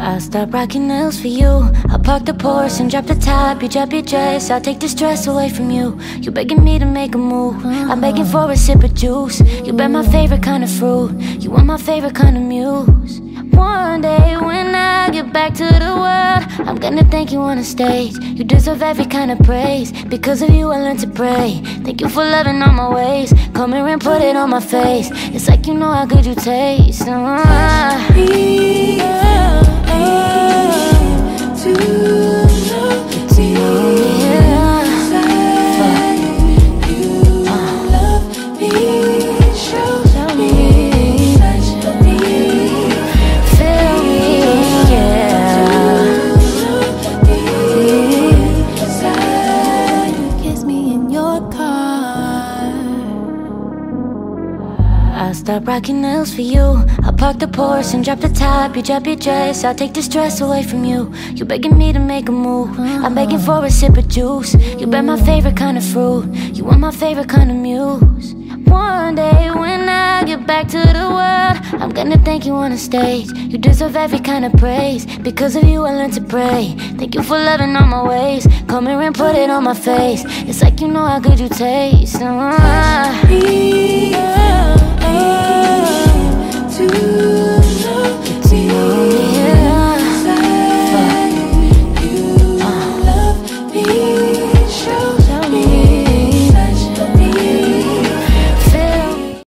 I'll stop rocking nails for you. I'll park the Porsche and drop the top. You drop your dress, I'll take the stress away from you. You begging me to make a move, I'm begging for a sip of juice. You bet my favorite kind of fruit, you want my favorite kind of muse. One day when I get back to the world, I'm gonna thank you on the stage. You deserve every kind of praise. Because of you I learned to pray. Thank you for loving all my ways. Come here and put it on my face. It's like you know how good you taste. I'll stop rocking nails for you. I'll park the Porsche and drop the top. You drop your dress, I'll take the stress away from you. You begging me to make a move, I'm begging for a sip of juice. You bet my favorite kind of fruit, you want my favorite kind of muse. One day when I get back to the world, I'm gonna thank you on the stage. You deserve every kind of praise. Because of you I learned to pray. Thank you for loving all my ways. Come here and put it on my face. It's like you know how good you taste.